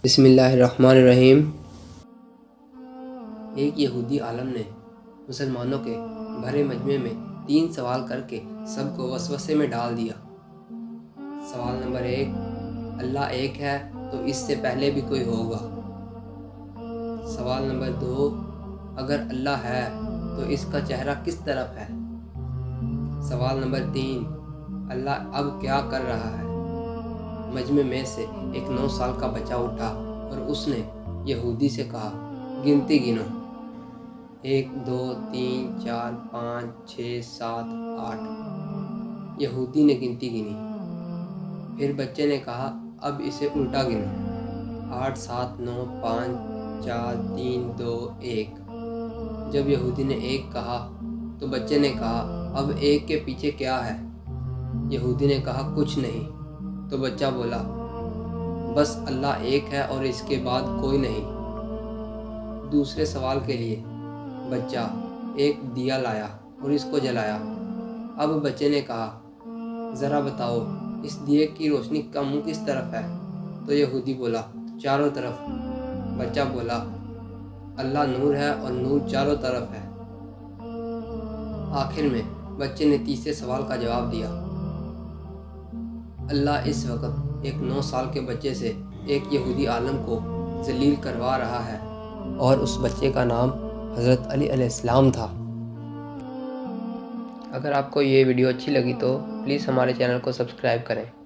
بسم اللہ الرحمن الرحیم۔ ایک یہودی عالم نے مسلمانوں کے بھرے مجمع میں 3 سوال کر کے سب کو وسوسے میں ڈال دیا۔ سوال نمبر 1، اللہ ایک ہے تو اس سے پہلے بھی کوئی ہوگا۔ سوال نمبر 2، اگر اللہ ہے تو اس کا چہرہ کس طرف ہے۔ سوال نمبر 3، اللہ اب کیا کر رہا ہے۔ مجمع میں سے ایک 9 سال کا بچہ اٹھا اور اس نے یہودی سے کہا، گنتی گنو، 1 2 3 4 5 6 7 8۔ یہودی نے گنتی گنی۔ پھر بچے نے کہا، اب اسے الٹا گنو، 8 7 9 5 4 3 2 1۔ جب یہودی نے 1 کہا تو بچے نے کہا، اب 1 کے پیچھے کیا ہے۔ یہودی نے کہا، کچھ نہیں۔ تو بچہ بولا، بس اللہ ایک ہے اور اس کے بعد کوئی نہیں۔ دوسرے سوال کے لیے بچہ ایک دیا لایا اور اس کو جلایا۔ اب بچے نے کہا، ذرا بتاؤ اس دیے کی روشنی کا منہ کس طرف ہے۔ تو یہودی بولا، چاروں طرف۔ بچہ بولا، اللہ نور ہے اور نور چاروں طرف ہے۔ آخر میں بچے نے تیسرے سوال کا جواب دیا۔ اللہ اس وقت ایک 9 سال کے بچے سے ایک یہودی عالم کو ذلیل کروا رہا ہے، اور اس بچے کا نام حضرت علی علیہ السلام تھا۔ اگر آپ کو یہ ویڈیو اچھی لگی تو پلیز ہمارے چینل کو سبسکرائب کریں۔